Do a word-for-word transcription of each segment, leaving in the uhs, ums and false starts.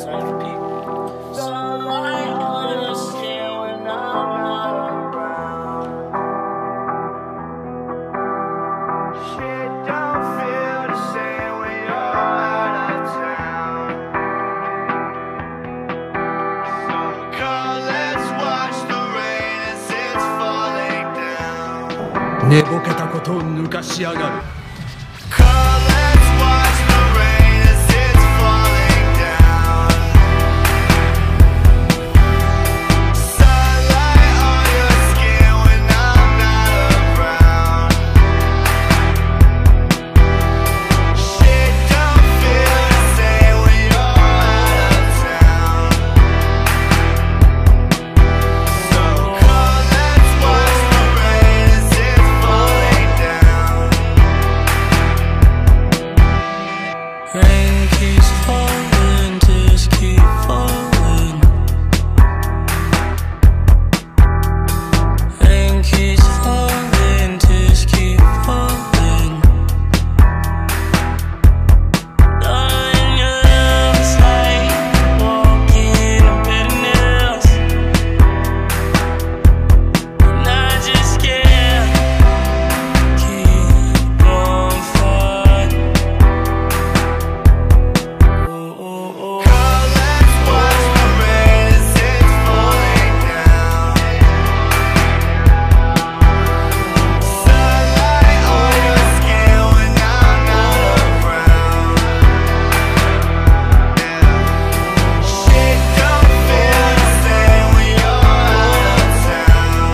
man, for peep. Sunlight on your skin when I'm not around. Shit don't feel the same when you're out of town. So come, let's watch the rain as it's falling down. 寝ぼけたことを抜かしやがる。 Come, let's watch the rain as it's falling down. Sunlight on your skin when I'm not around. Shit don't feel the same when you're out of town. So come, let's watch the rain as it's falling down. Rain keeps falling, tears keep falling. Rain keeps falling, tears keep falling. Darling, your love's like walking on bitterness, and I just can't keep on fighting. Come, let's watch the rain as it's falling down. Sunlight on your skin when I'm not around. Shit don't feel the same when you're out of town.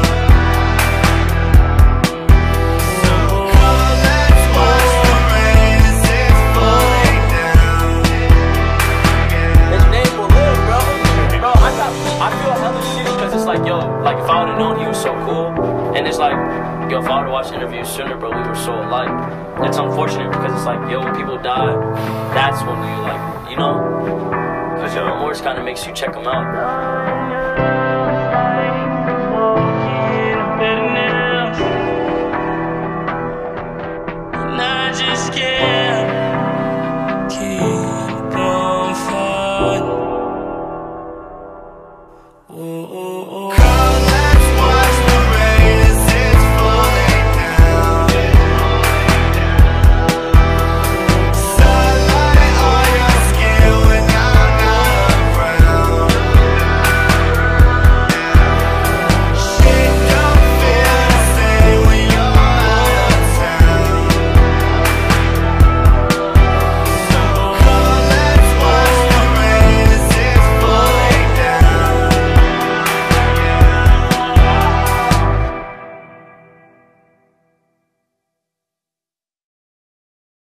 So come, let's watch the rain as it's falling down. His name will live, bro. Bro, I got, I feel hella shit because it's like, yo, like if I would've known he was so cool, and it's like, yo, if I would've watched interviews sooner, bro, we were so alike. It's unfortunate because it's like, yo, when people die, that's when you like, you know, because your remorse kind of makes you check them out.